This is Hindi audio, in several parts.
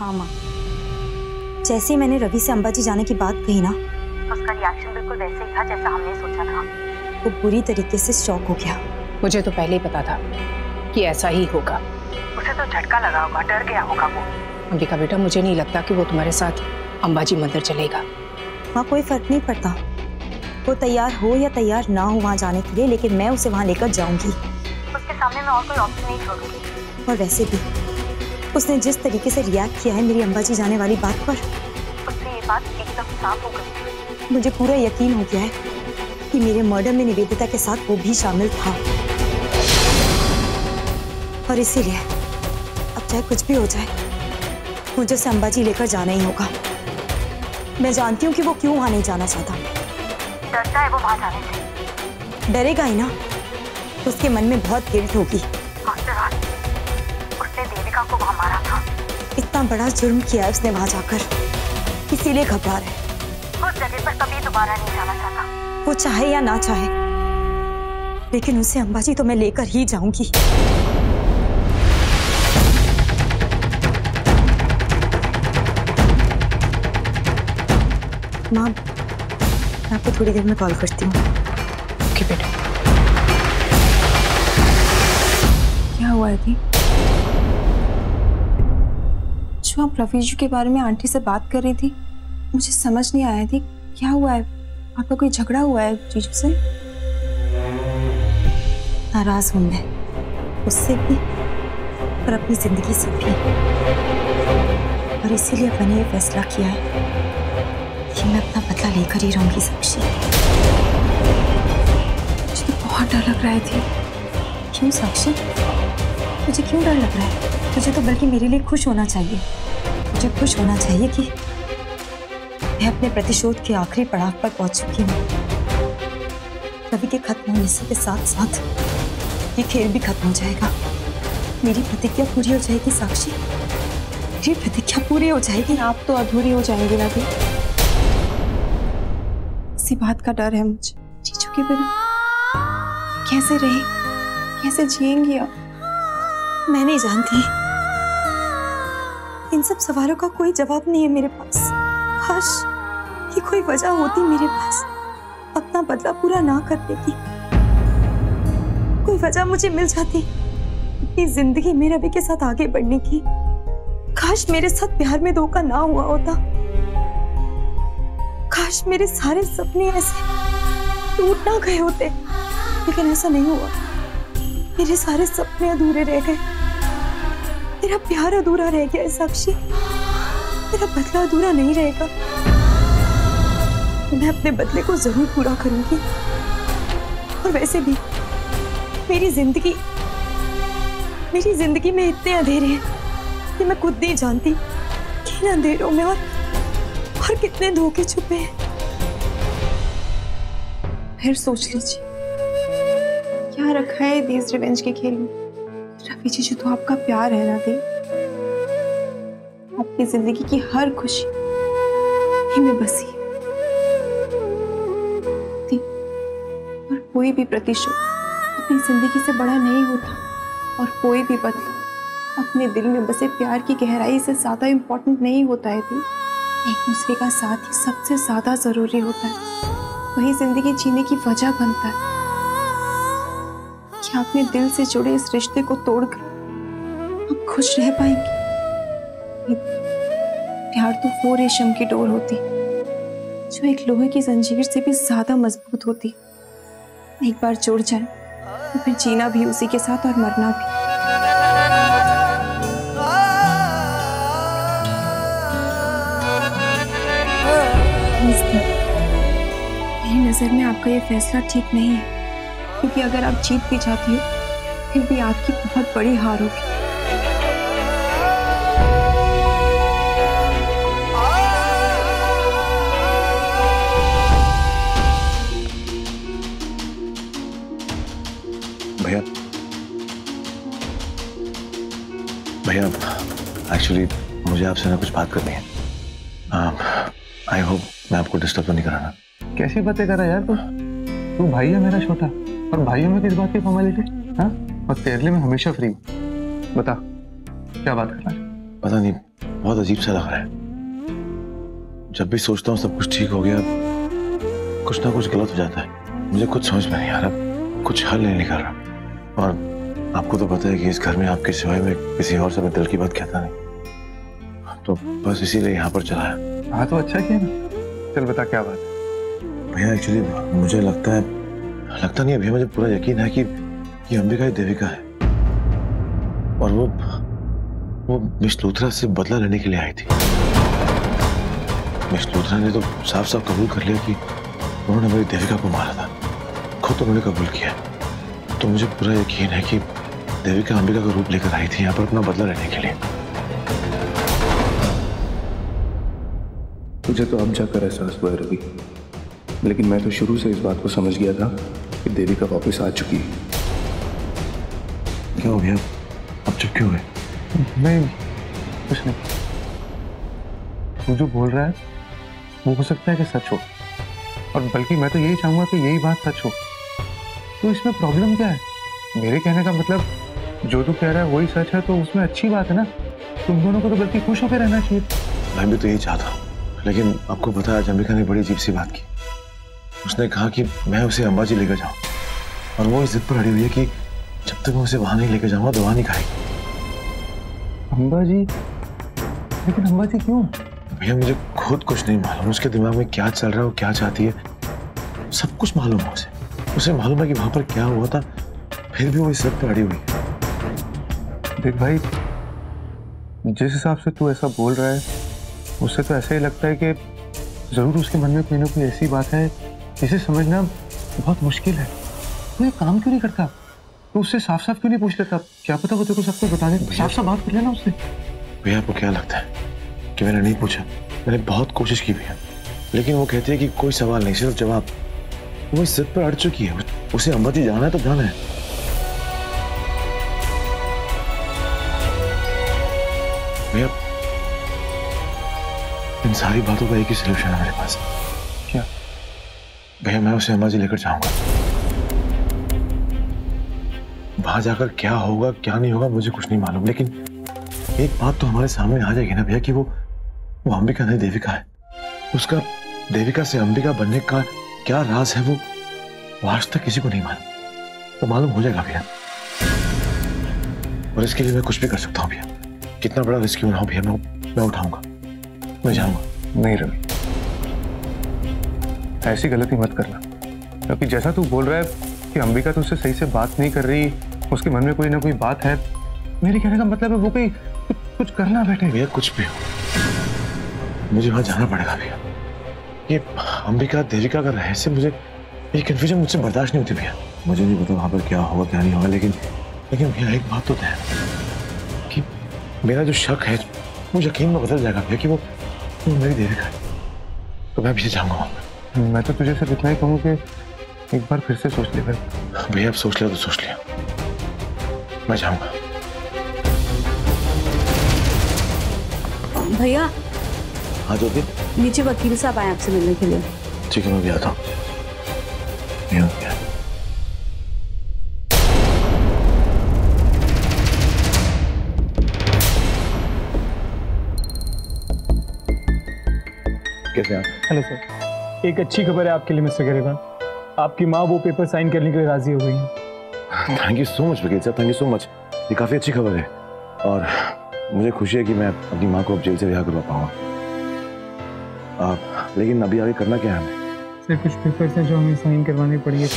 हाँ माँ, जैसे ही मैंने रवि से अंबाजी जाने की बात कही ना, तो उसका रिएक्शन बिल्कुल वैसे ही था जैसा हमने सोचा था। वो बुरी तरीके से शॉक हो गया। मुझे तो पहले ही पता था कि ऐसा ही होगा। उसे तो झटका लगा होगा, डर गया होगा वो। अंबिका बेटा, मुझे नहीं लगता कि वो तुम्हारे साथ अंबाजी मंदिर चलेगा। वहाँ कोई फर्क नहीं पड़ता, वो तैयार हो या तैयार ना हो वहाँ जाने के लिए, लेकिन मैं उसे वहाँ लेकर जाऊंगी। उसके सामने मैं और कोई ऑप्शन नहीं छोड़ूंगी। और वैसे भी उसने जिस तरीके से रिएक्ट किया है मेरी अंबाजी जाने वाली बात पर, उससे ये बात एकदम साफ हो गई। मुझे पूरा यकीन हो गया है कि मेरे मर्डर में निवेदिता के साथ वो भी शामिल था। और इसीलिए अब चाहे कुछ भी हो जाए, मुझे उसे अंबाजी लेकर जाना ही होगा। मैं जानती हूँ कि वो क्यों वहां नहीं जाना चाहता। डरता है वो वहां जाने से। डरेगा ही ना, उसके मन में बहुत गिल्ट होगी। उसने देविका को वहां मारा था। इतना बड़ा जुर्म किया है उसने वहां जाकर, इसीलिए घबरा रहा है। उस जगह पर कभी दोबारा नहीं जाना चाहता, वो चाहे या ना चाहे। लेकिन उसे अंबाजी तो मैं लेकर ही जाऊंगी। माँ, मैं आपको थोड़ी देर में कॉल करती हूँ। ओके बेटा। क्या हुआ है दी? जो आप रवि जी के बारे में आंटी से बात कर रही थी, मुझे समझ नहीं आया थी क्या हुआ है। आपका कोई झगड़ा हुआ है जीजू से? नाराज हूँ मैं उससे भी और अपनी जिंदगी से भी, और इसीलिए मैंने ये फैसला किया है कि मैं अपना बदला लेकर ही रहूंगी साक्षी। मुझे तो बहुत डर लग रहा है थी। क्यों साक्षी, मुझे क्यों डर लग रहा है? मुझे तो बल्कि मेरे लिए खुश होना चाहिए। मुझे खुश होना चाहिए कि मैं अपने प्रतिशोध के आखिरी पड़ाव पर पहुंच चुकी हूँ। रवि के खत्म होने से के साथ साथ ये खेल भी खत्म हो जाएगा। मेरी प्रतिज्ञा पूरी हो जाएगी साक्षी, मेरी प्रतिज्ञा पूरी हो जाएगी। आप तो अधूरी हो जाएंगी रवि। इसी बात का डर है मुझे। जीजू के बिना कैसे रहे, कैसे जिएंगी आप? मैं नहीं जानती, इन सब सवालों का कोई जवाब नहीं है मेरे पास। काश कि कोई वजह होती मेरे पास अपना बदला पूरा ना करने की। कोई वजह मुझे मिल जाती अपनी जिंदगी में रवि के साथ आगे बढ़ने की। काश मेरे साथ प्यार में धोखा ना हुआ होता। काश मेरे सारे सपने ऐसे टूट ना गए होते, लेकिन ऐसा नहीं हुआ। मेरे सारे सपने अधूरे रह गए, मेरा प्यार अधूरा रह गया है साक्षी। मेरा बदला अधूरा नहीं रहेगा। मैं अपने बदले को जरूर पूरा करूंगी। और वैसे भी मेरी जिंदगी में इतने अंधेरे हैं कि मैं खुद नहीं जानती कि इन अंधेरों में और कितने धोखे छुपे हैं। फिर सोच लीजिए क्या रखा है दीज रिवेंज के खेल में। रवि जी तो आपका प्यार है ना दी, आपकी जिंदगी की हर खुशी यही में बसी है। और कोई भी प्रतिशोध अपनी जिंदगी से बड़ा नहीं होता, और कोई भी बदला अपने दिल में बसे प्यार की गहराई से ज्यादा इम्पोर्टेंट नहीं होता है दी। एक दूसरे का साथ ही सबसे ज्यादा जरूरी होता है। वही जिंदगी जीने की वजह बनता है। क्या अपने दिल से जुड़े इस रिश्ते को तोड़कर आप खुश रह पाएंगे? प्यार तो वो रेशम की डोर होती जो एक लोहे की जंजीर से भी ज्यादा मजबूत होती। एक बार जुड़ जाए तो फिर जीना भी उसी के साथ और मरना भी। मेरी नजर में आपका ये फैसला ठीक नहीं है, क्योंकि अगर आप जीत भी जाती हो फिर भी आपकी बहुत बड़ी हार होगी। भैया एक्चुअली मुझे आपसे ना कुछ बात करनी है। आई होप मैं आपको डिस्टर्ब तो नहीं कराना। कैसी बातें कर रहा है यार तू भाई है मेरा छोटा, और भाइयों में किस बात की फॉर्मेलिटी? हाँ, और तेरे लिए मैं हमेशा फ्री हूँ। बता क्या बात करना है? पता नहीं, बहुत अजीब सा लग रहा है। जब भी सोचता हूँ सब कुछ ठीक हो गया, कुछ ना कुछ गलत हो जाता है। मुझे कुछ समझ में नहीं आ रहा, कुछ हल नहीं निकल रहा। और आपको तो पता है कि इस घर में आपके सिवाय में किसी और से मैं दिल की बात कहता नहीं, तो बस इसीलिए यहाँ पर चला है। हाँ तो अच्छा किया ना। चल बता क्या बात है। भैया एक्चुअली मुझे लगता नहीं है भैया, मुझे पूरा यकीन है कि ये अंबिका ही देविका है और वो मिस लूथरा से बदला लेने के लिए आई थी। मिस लूथरा ने तो साफ साफ कबूल कर लिया कि उन्होंने मेरी देविका को मारा था, खुद उन्होंने कबूल किया। तो मुझे पूरा यकीन है कि देविका अंबिका का रूप लेकर आई थी यहाँ पर अपना बदला लेने के लिए। मुझे तो अब जाकर एहसास हुआ रवि, लेकिन मैं तो शुरू से इस बात को समझ गया था कि देविका वापस आ चुकी है। क्या हो गया, अब चुप क्यों हुए? नहीं कुछ नहीं। तू जो बोल रहा है वो हो सकता है कि सच हो, और बल्कि मैं तो यही चाहूंगा कि यही बात सच हो। तो इसमें प्रॉब्लम क्या है? मेरे कहने का मतलब जो तू कह रहा है वही सच है तो उसमें अच्छी बात है ना। तुम दोनों को तो बल्कि खुश होकर रहना चाहिए। मैं भी तो यही चाहता हूँ, लेकिन आपको पता है आज अंबिका ने बड़ी अजीब सी बात की। उसने कहा कि मैं उसे अंबाजी लेकर जाऊं, और वो इस जिद पर अड़ी हुई है कि जब तक मैं उसे वहां नहीं लेकर जाऊंगा दवा नहीं खाएगी। अंबाजी? लेकिन अंबाजी क्यों? भैया मुझे खुद कुछ नहीं मालूम उसके दिमाग में क्या चल रहा है, वो क्या चाहती है, सब कुछ मालूम है उसे मालूम है कि वहां पर क्या हुआ था, फिर भी वो इस जिद पर अड़ी हुई है। देख भाई, जिस हिसाब से तू ऐसा बोल रहा है उससे तो ऐसा ही लगता है कि जरूर उसके मन में कोई ना कोई ऐसी बात है जिसे समझना बहुत मुश्किल है। तू ये काम क्यों नहीं करता? तो उससे साफ साफ क्यों नहीं पूछ लेता? क्या पता वो तेरे को सब कुछ बता दे। साफ साफ बात कर लेना उससे। भैया आपको क्या लगता है कि मैंने नहीं पूछा? मैंने बहुत कोशिश की भैया, लेकिन वो कहती है कि कोई सवाल नहीं, सिर्फ जवाब। वो इस जिद पर अड़ चुकी है, उसे अंबाजी जाना है तो जाना है। भैया इन सारी बातों का एक ही सलूशन है मेरे पास। क्या? भैया मैं उसे अंबाजी लेकर जाऊंगा। वहां जाकर क्या होगा क्या नहीं होगा मुझे कुछ नहीं मालूम, लेकिन एक बात तो हमारे सामने आ जाएगी ना भैया कि वो अंबिका नहीं देविका है। उसका देविका से अंबिका बनने का क्या राज है वो आज तक किसी को नहीं मालूम। तो मालूम हो जाएगा भैया, और इसके लिए मैं कुछ भी कर सकता हूँ भैया। कितना बड़ा रिस्क क्यों ना हो भैया, मैं उठाऊंगा, मैं जाऊंगा। नहीं रवि, ऐसी गलती मत करना, क्योंकि जैसा तू बोल रहा है कि अंबिका तुझसे सही से बात नहीं कर रही, उसके मन में कोई ना कोई बात है। मेरे कहने का मतलब है वो कोई कुछ करना बैठे। भैया कुछ भी हो मुझे वहां जाना पड़ेगा भैया। ये अंबिका देविका का रहस्य, मुझे ये कंफ्यूजन मुझसे बर्दाश्त नहीं होती भैया। मुझे नहीं पता वहां पर क्या होगा क्या नहीं होगा, लेकिन भैया एक बात तो तय है कि मेरा जो शक है वो यकीन में बदल जाएगा भैया कि वो मेरी देविका है। तो मैं भी जाऊंगा वहां। मैं तो तुझे सिर्फ इतना ही कहूँ कि एक बार फिर से सोच ले भैया। अब सोच लिया तो सोच लिया, मैं जाऊंगा। भैया। हाँ ज्योति? नीचे वकील साहब आए आपसे मिलने के लिए। ठीक है मैं भी आता हूँ। कैसे आप? हेलो सर, एक अच्छी खबर है आपके लिए मिस्टर गरेवाल। आपकी माँ वो पेपर साइन करने के लिए राजी हो गई है। थैंक यू सो मच वकील साहब, थैंक यू सो मच। ये काफी अच्छी खबर है और मुझे खुशी है कि मैं अपनी माँ को अब जेल से रिहा करवा पाऊंगा। लेकिन अभी आगे करना क्या है हमें? सर कुछ पेपर्स हैं जो हमें साइन करवाने पड़ेंगे।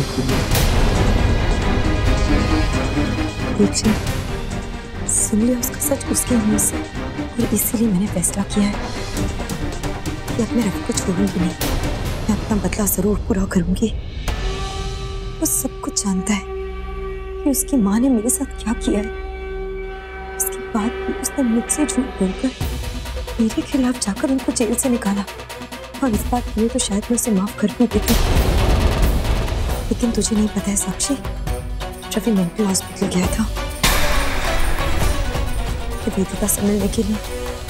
सुन लिया उसका सच उसके मुंह से, और इसीलिए मैंने फैसला किया है कि अब मैं रवि को छोड़ूंगी नहीं। मैं अपना बदला जरूर पूरा करूंगी। वो सब कुछ जानता है कि उसकी माँ ने मेरे साथ क्या किया है। उसके बाद भी उसने मुझसे झूठ बोलकर मेरे खिलाफ जाकर उनको जेल से निकाला, और इस बात के लिए तो शायद मैं उसे माफ कर भी देती। लेकिन तुझे नहीं पता है साक्षी, रवि मेंटल हॉस्पिटल गया था वेदिका से मिलने के लिए।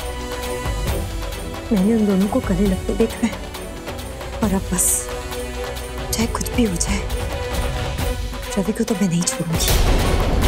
मैंने उन दोनों को गले लगते देखा है, और अब बस चाहे कुछ भी हो जाए रवि को तो मैं नहीं छोड़ूंगी।